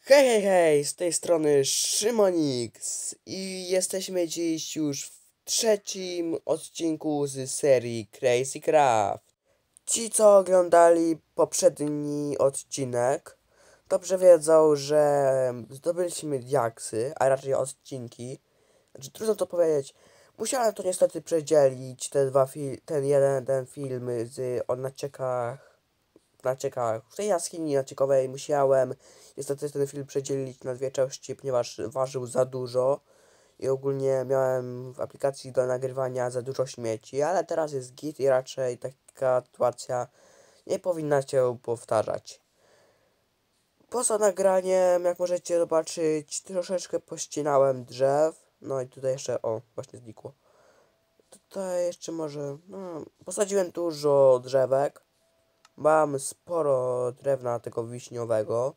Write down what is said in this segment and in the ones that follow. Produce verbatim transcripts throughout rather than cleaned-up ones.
Hej, hej, hej, z tej strony Szymonix i jesteśmy dziś już w trzecim odcinku z serii Crazy Craft. Ci, co oglądali poprzedni odcinek, dobrze wiedzą, że zdobyliśmy diaksy, a raczej odcinki. Znaczy, trudno to powiedzieć. Musiałem to niestety przedzielić, te dwa fi ten jeden ten film z o naciekach naciekach. W tej jaskini naciekowej musiałem niestety ten film przedzielić na dwie części, ponieważ ważył za dużo i ogólnie miałem w aplikacji do nagrywania za dużo śmieci, ale teraz jest git i raczej taka sytuacja nie powinna się powtarzać. Poza nagraniem, jak możecie zobaczyć, troszeczkę pościnałem drzew. No i tutaj jeszcze, o, właśnie znikło. Tutaj jeszcze może, no, posadziłem dużo drzewek. Mam sporo drewna tego wiśniowego.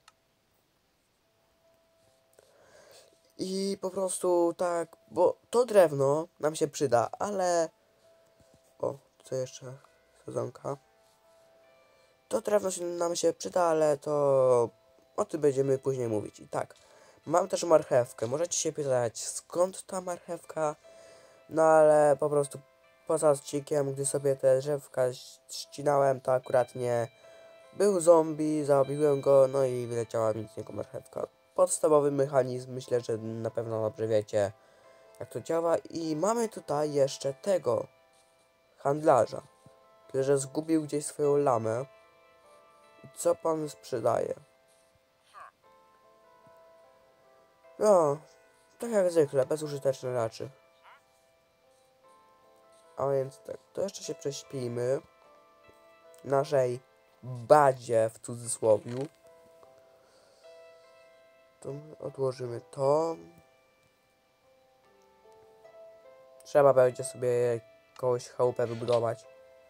I po prostu tak, bo to drewno nam się przyda, ale... O, tutaj jeszcze sezonka. To drewno się, nam się przyda, ale to... O tym będziemy później mówić. I tak, mam też marchewkę. Możecie się pytać, skąd ta marchewka? No ale po prostu poza odcinkiem, gdy sobie te drzewka ścinałem, to akurat nie... Był zombie, zabiłem go, no i wyleciała mi z niego marchewka. Podstawowy mechanizm, myślę, że na pewno dobrze wiecie, jak to działa. I mamy tutaj jeszcze tego handlarza, który zgubił gdzieś swoją lamę. I co pan sprzedaje? No, tak jak zwykle, bezużyteczne rzeczy. A więc tak, to jeszcze się prześpijmy w naszej bazie, w cudzysłowiu. To odłożymy to. Trzeba będzie sobie jakąś chałupę wybudować.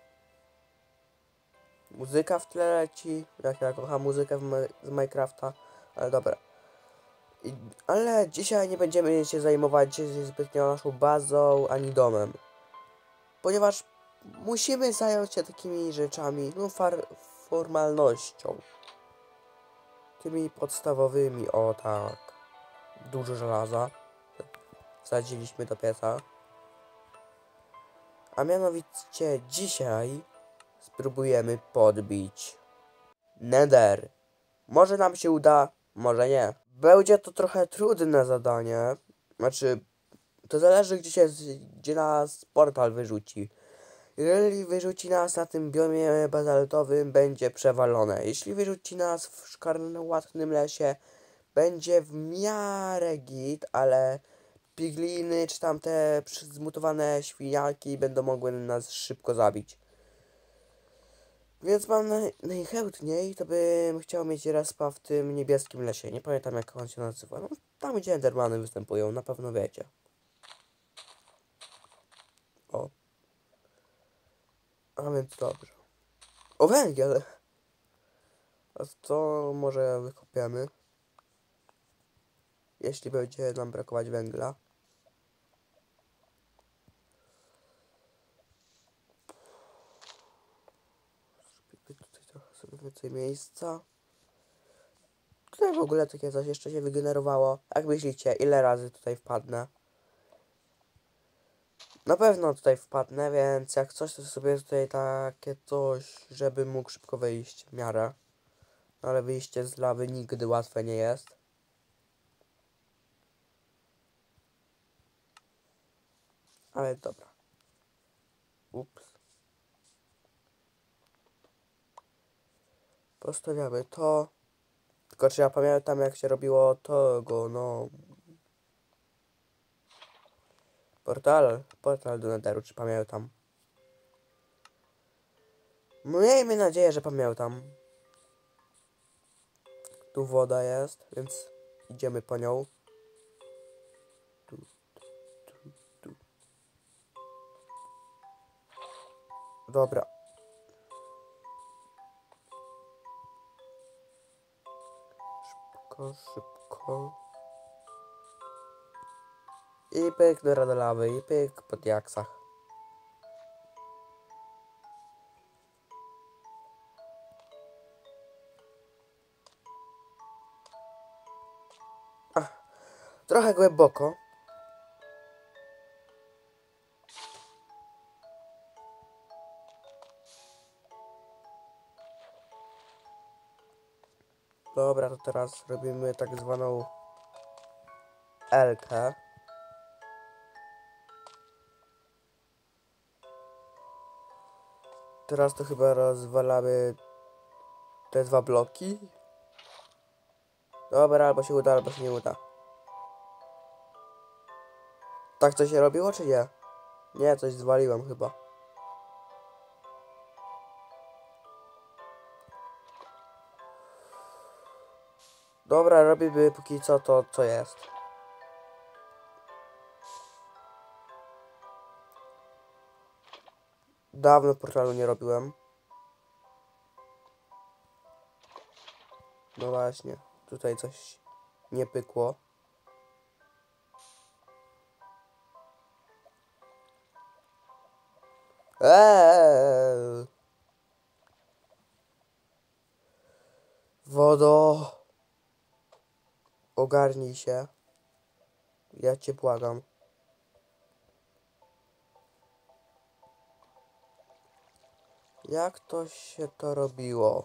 Muzyka w tle leci. Jak ja kocham muzykę z Minecrafta. Ale dobra. I, ale dzisiaj nie będziemy się zajmować zbytnio naszą bazą ani domem. Ponieważ musimy zająć się takimi rzeczami, no far, formalnością. Tymi podstawowymi, o tak. Dużo żelaza. Wsadziliśmy do pieca. A mianowicie dzisiaj spróbujemy podbić Nether. Może nam się uda, może nie. Będzie to trochę trudne zadanie. Znaczy, to zależy gdzie się, gdzie nas portal wyrzuci. Jeżeli wyrzuci nas na tym biomie bazaltowym, będzie przewalone. Jeśli wyrzuci nas w szkarłatnym lesie, będzie w miarę git, ale pigliny czy tam te zmutowane świniaki będą mogły nas szybko zabić. Więc mam naj, najchętniej, to bym chciał mieć respa w tym niebieskim lesie. Nie pamiętam jak on się nazywa. No, tam gdzie endermany występują, na pewno wiecie. O. A więc dobrze. O, węgiel! A to może wykopiemy. Jeśli będzie nam brakować węgla. Zrobimy tutaj trochę sobie więcej miejsca. Tutaj w ogóle takie coś jeszcze się wygenerowało. Jak myślicie, ile razy tutaj wpadnę? Na pewno tutaj wpadnę, więc jak coś, to sobie tutaj takie coś, żeby mógł szybko wyjść w miarę. No ale wyjście z lawy nigdy łatwe nie jest. Ale dobra. Ups. Postawiamy to. Tylko czy ja pamiętam jak się robiło tego, no... Portal, portal do Netheru, czy pamiętam? Miejmy nadzieję, że pamiętam. Tu woda jest, więc idziemy po nią. Tu, tu, tu, tu. Dobra. Szybko, szybko. I pyk do radolawy, i pyk po diaksach. Trochę głęboko. Dobra, to teraz robimy tak zwaną L-kę. Teraz to chyba rozwalamy te dwa bloki. Dobra, albo się uda, albo się nie uda. Tak to się robiło, czy nie? Nie, coś zwaliłem chyba. Dobra, robimy póki co to, co jest. Dawno portalu nie robiłem. No właśnie, tutaj coś nie pykło. Eee! Wodo! Ogarnij się. Ja cię błagam. Jak to się to robiło?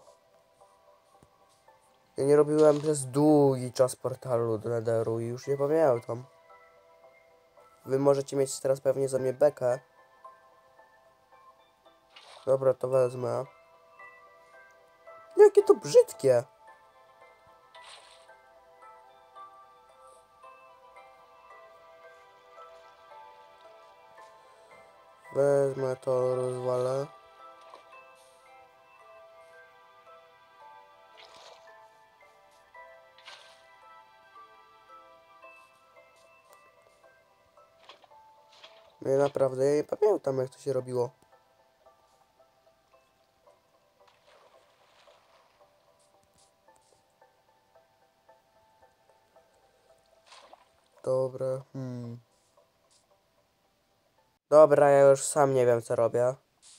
Ja nie robiłem przez długi czas portalu do Netheru i już nie pamiętam. Wy możecie mieć teraz pewnie za mnie bekę. Dobra, to wezmę. Jakie to brzydkie! Wezmę to, rozwalę. No ja naprawdę ja nie pamiętam, jak to się robiło. Dobra, hmm. Dobra, ja już sam nie wiem, co robię.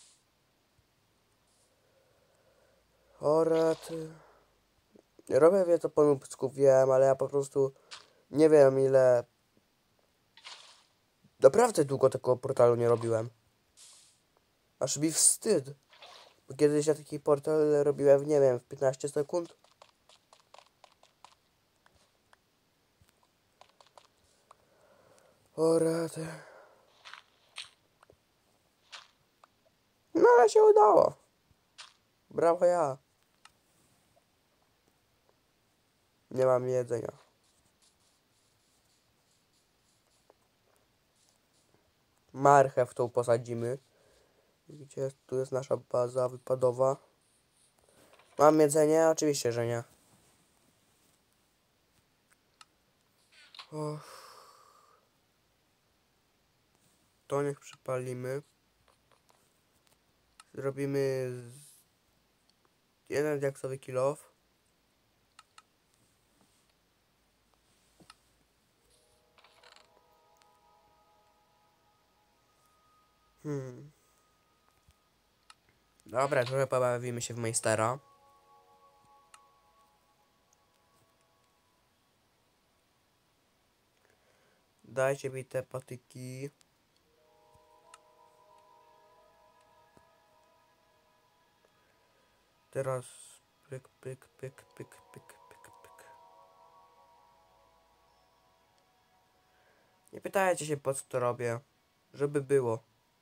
Orety. Robię wie to po nubsku, wiem, ale ja po prostu nie wiem, ile... Naprawdę długo tego portalu nie robiłem. Aż mi wstyd. Bo kiedyś ja taki portal robiłem, w, nie wiem, w piętnaście sekund. Orety. No ale się udało. Brawo ja. Nie mam jedzenia. Marchew tą posadzimy. Gdzie tu jest nasza baza wypadowa? Mam jedzenie? Oczywiście, że nie. Och. To niech przypalimy. Zrobimy jeden diaksowy kilof. Hmm. Dobra, trochę pobawimy się w Meistera. Dajcie mi te patyki. Teraz pyk, pyk, pyk, pyk, pyk, pyk, pyk. Nie pytajcie się, po co to robię. Żeby było.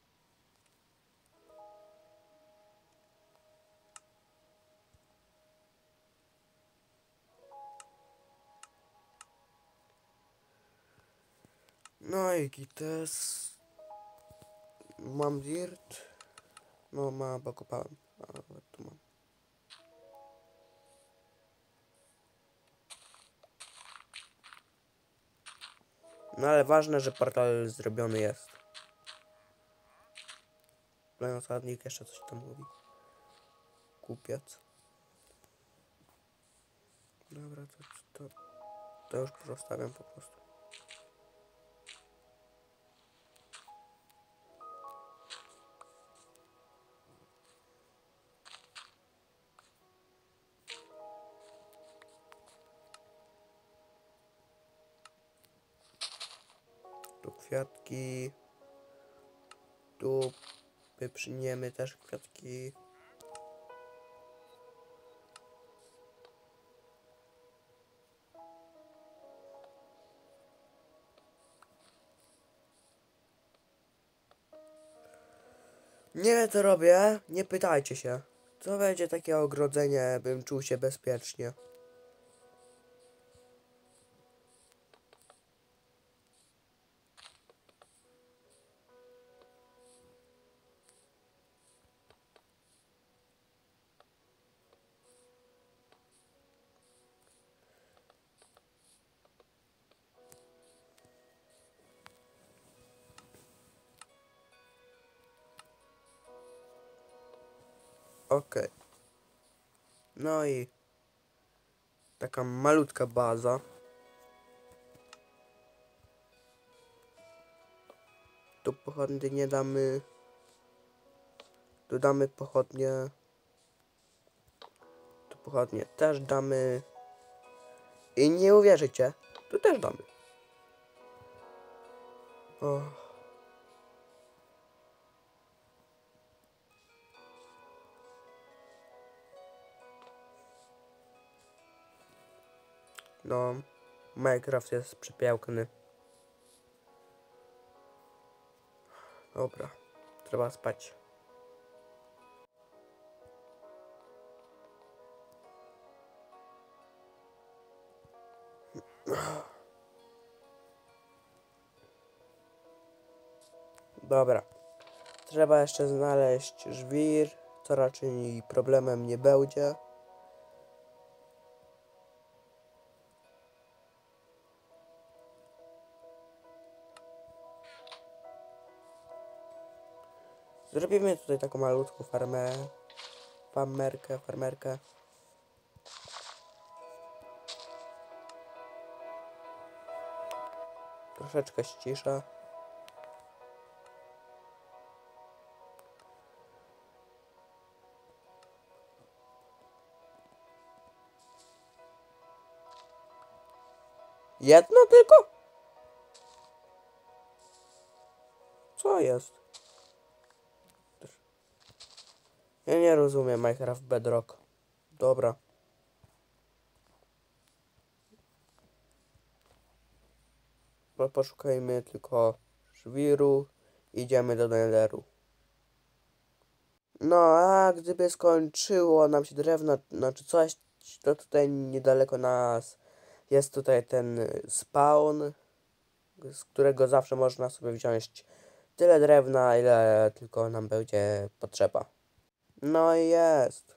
No i kites. Mam dirt. No mam, bo kopałem. Ale tu mam. No ale ważne, że portal zrobiony jest. Plan osadnik jeszcze coś tam mówi. Kupiec. Dobra, to, to, to już zostawiam po prostu. kwiatki. Tu wyprzniemy też kwiatki. Nie wiem co robię, nie pytajcie się. To będzie takie ogrodzenie, bym czuł się bezpiecznie. Okej. No i taka malutka baza. Tu pochodnie nie damy. Tu damy pochodnie. Tu pochodnie też damy. I nie uwierzycie, tu też damy. O. No, Minecraft jest przepiękny. Dobra, trzeba spać. Dobra, trzeba jeszcze znaleźć żwir, co raczej problemem nie będzie. Zrobimy tutaj taką malutką farmę. Farmerkę, farmerkę. Troszeczkę ściszę. Jedno tylko? Co jest? Ja nie rozumiem Minecraft Bedrock. Dobra. Po, poszukajmy tylko żwiru. Idziemy do Netheru. No, a gdyby skończyło nam się drewno, znaczy coś, to tutaj niedaleko nas jest tutaj ten spawn, z którego zawsze można sobie wziąć tyle drewna, ile tylko nam będzie potrzeba. No i jest.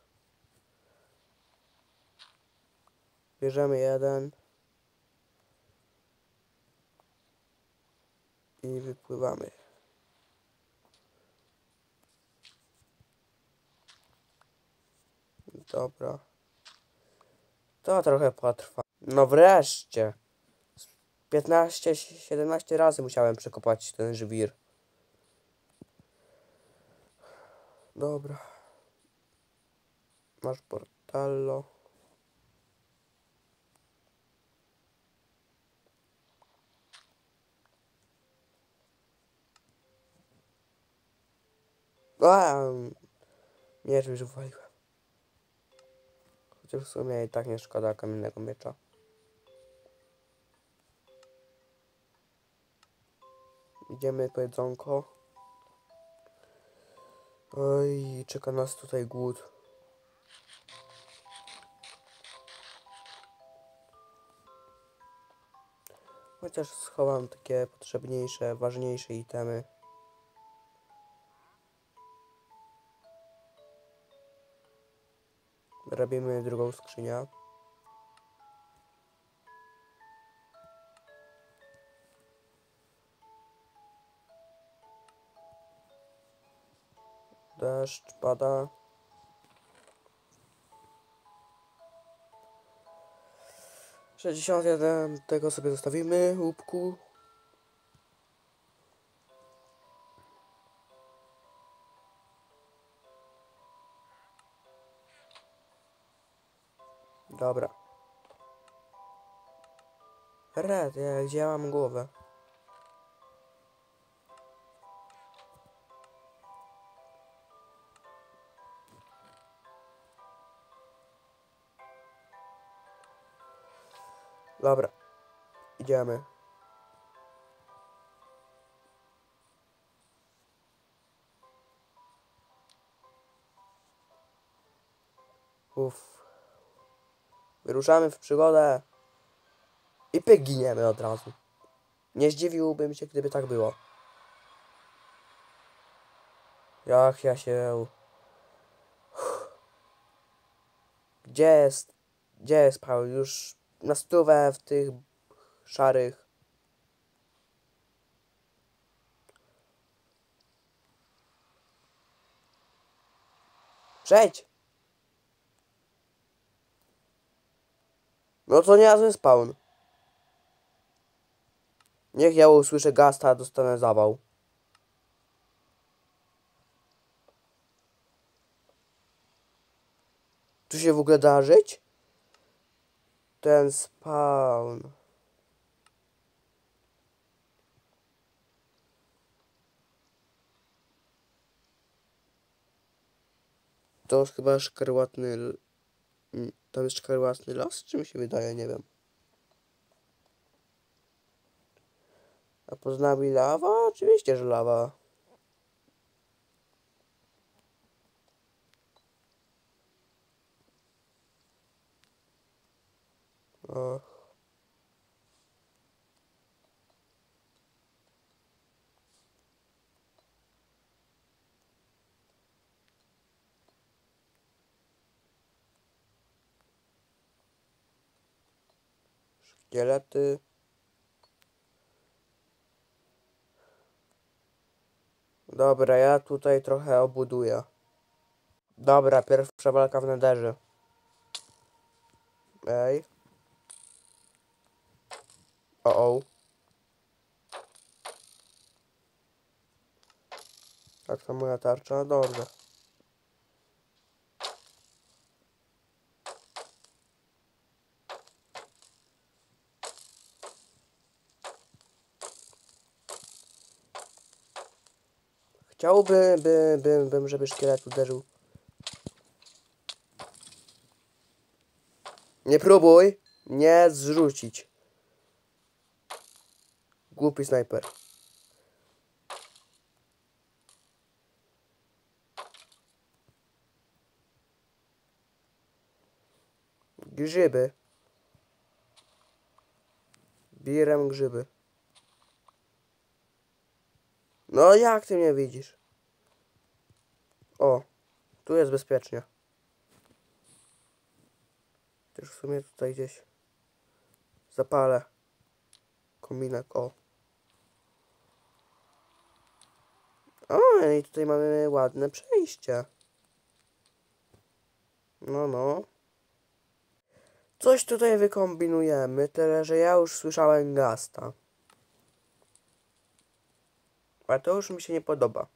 Bierzemy jeden. I wypływamy. Dobra. To trochę potrwa. No wreszcie. piętnaście, siedemnaście razy musiałem przekopać ten żwir. Dobra. Masz portallo. A, miecz już wywaliłem. Chociaż w sumie i tak nie szkoda kamiennego miecza. Idziemy po jedzonko. Oj, czeka nas tutaj głód. Chociaż schowam takie potrzebniejsze, ważniejsze itemy. Robimy drugą skrzynię. Deszcz pada. sześćdziesiąt jeden tego sobie zostawimy, łupku. Dobra. Red, ja, gdzie ja mam głowę? Dobra. Idziemy. Uff. Wyruszamy w przygodę. I pyk giniemy od razu. Nie zdziwiłbym się, gdyby tak było. Jak ja się... Gdzie jest... Gdzie jest Paweł? Już na stówę w tych szarych. Przejdź! No to niezły spawn. Niech ja usłyszę gasta, dostanę zawał. Tu się w ogóle da żyć? Ten spawn. To jest chyba szkarłatny... l- mm, Tam jest szkarłatny las? Czy mi się wydaje? Nie wiem. A pod nami lawa? Oczywiście, że lawa. O. Szkielety. Dobra, ja tutaj trochę obuduję. Dobra, pierwsza walka w nederze. Ej. O, o. Tak, to moja tarcza. Dobrze. Chciałbym, by, by, bym, żeby szkielet uderzył. Nie próbuj nie zrzucić. Głupi snajper. Grzyby. Bierę grzyby. No jak ty mnie widzisz? O, tu jest bezpiecznie. Też w sumie tutaj gdzieś zapalę kominek, o. O, i tutaj mamy ładne przejście. No, no. Coś tutaj wykombinujemy, tyle że ja już słyszałem gasta. A to już mi się nie podoba.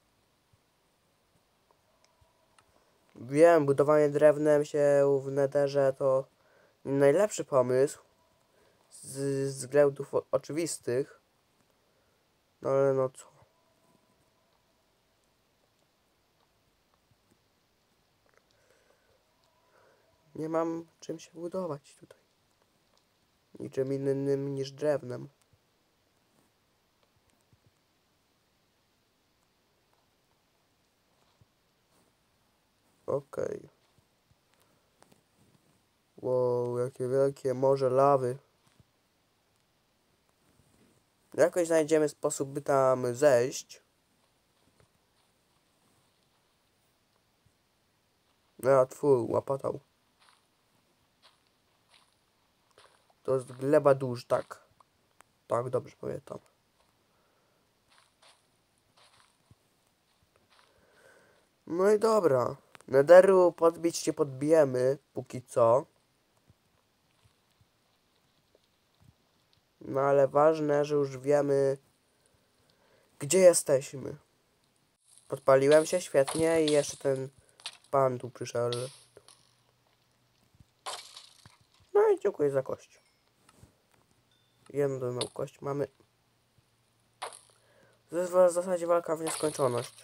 Wiem, budowanie drewnem się w nederze to najlepszy pomysł. Z względów oczywistych. No ale no co? Nie mam czym się budować tutaj. Niczym innym niż drewnem. Okej. Okay. Wow, jakie wielkie morze lawy. Jakoś znajdziemy sposób, by tam zejść. No, twój łapatał. To jest gleba dusz, tak. Tak, dobrze pamiętam. No i dobra. Nederu podbić się podbijemy, póki co. No ale ważne, że już wiemy, gdzie jesteśmy. Podpaliłem się świetnie i jeszcze ten pan tu przyszedł. No i dziękuję za kość. Jedną kość mamy. To jest w zasadzie walka w nieskończoność.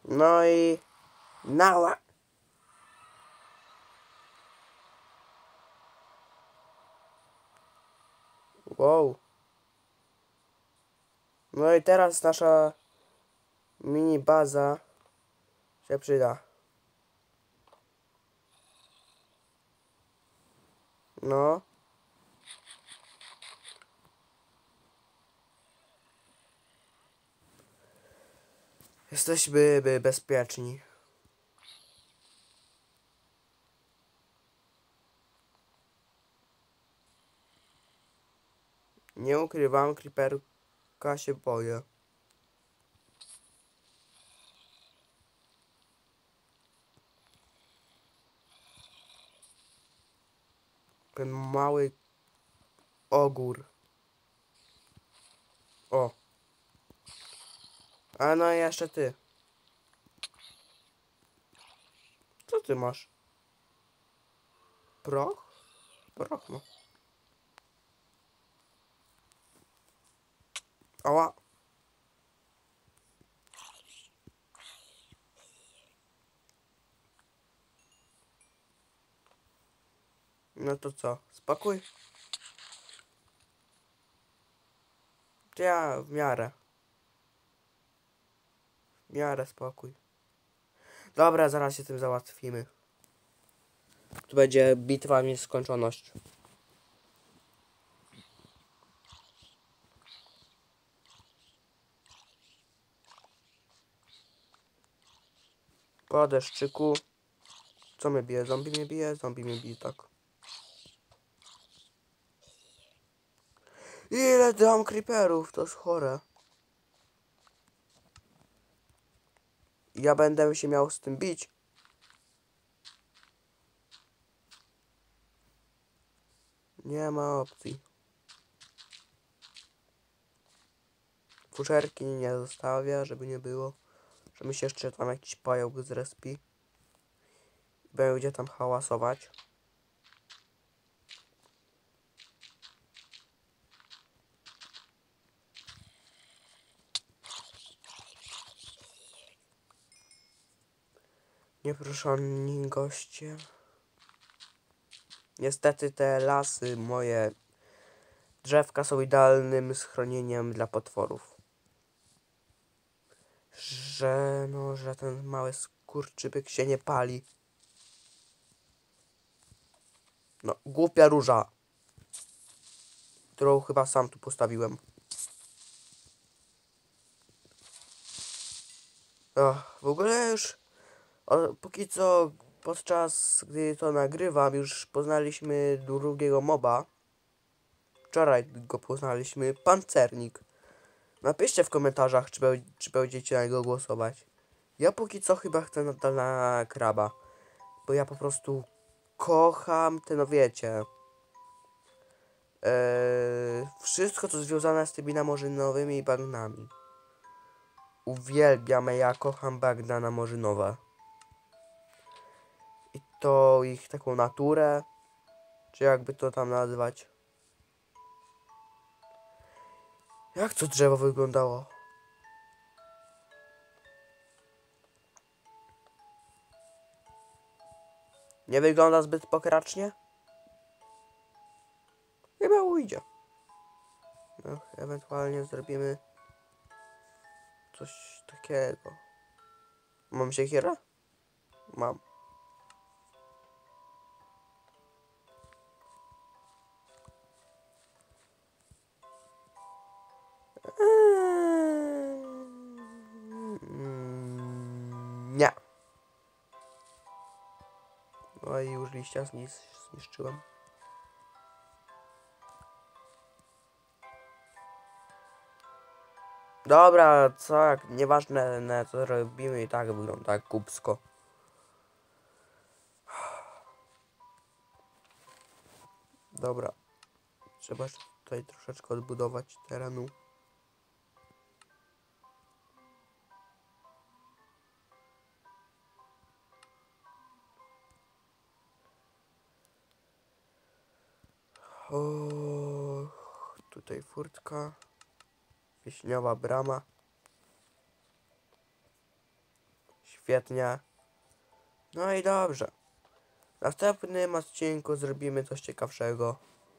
No i... Nała! Wow. No i teraz nasza mini baza się przyda. No. Jesteśmy by bezpieczni. Nie ukrywam, creeperka się boję. Ten mały ogór. O. A no i jeszcze ty. Co ty masz? Proch? Proch no. Ała. No to co? Spokój? Ja w miarę. W miarę spokój. Dobra, zaraz się tym załatwimy. Tu będzie bitwa w nieskończoność. Po deszczyku. Co mnie bije? Zombie mnie bije? Zombie mnie bije, tak. Ile dam creeperów? To jest chore. Ja będę się miał z tym bić. Nie ma opcji. Fuszerki nie zostawia, żeby nie było. Że mi się jeszcze tam jakiś pająk z respi. Będzie tam hałasować. Nieproszeni goście. Niestety te lasy, moje drzewka są idealnym schronieniem dla potworów. Że no, że ten mały skurczybyk się nie pali. No, głupia róża. Którą chyba sam tu postawiłem. Och, w ogóle już o, póki co podczas gdy to nagrywam już poznaliśmy drugiego moba. Wczoraj go poznaliśmy, pancernik. Napiszcie w komentarzach, czy, be czy będziecie na niego głosować. Ja póki co chyba chcę nadal na kraba. Bo ja po prostu kocham te, no wiecie... Eee, wszystko co związane z tymi namorzynowymi i bagnami. Uwielbiam, ja kocham bagna namorzynowe. I to ich taką naturę, czy jakby to tam nazwać. Jak to drzewo wyglądało? Nie wygląda zbyt pokracznie? Chyba ujdzie. No, ewentualnie zrobimy coś takiego. Mam siekierę? Mam. Mm, nie. No i już liścia zniszczyłem. Dobra, co jak, nieważne na co robimy i tak wygląda kupsko. Dobra. Trzeba tutaj troszeczkę odbudować terenu. O, tutaj furtka. Wiśniowa brama. Świetnie. No i dobrze. W następnym odcinku zrobimy coś ciekawszego.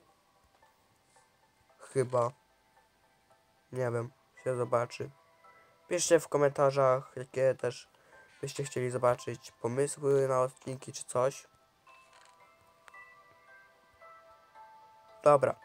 Chyba. Nie wiem. Się zobaczy. Piszcie w komentarzach, jakie też byście chcieli zobaczyć pomysły na odcinki czy coś. Dobra.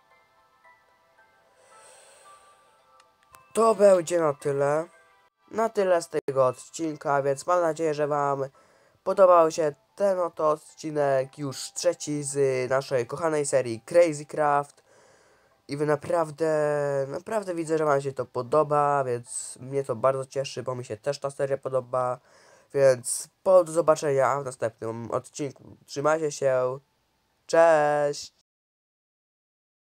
To będzie na tyle. Na tyle z tego odcinka, więc mam nadzieję, że wam podobał się ten oto odcinek, już trzeci z naszej kochanej serii Crazy Craft. I wy naprawdę, naprawdę widzę, że wam się to podoba, więc mnie to bardzo cieszy, bo mi się też ta seria podoba. Więc do zobaczenia w następnym odcinku. Trzymajcie się. Cześć!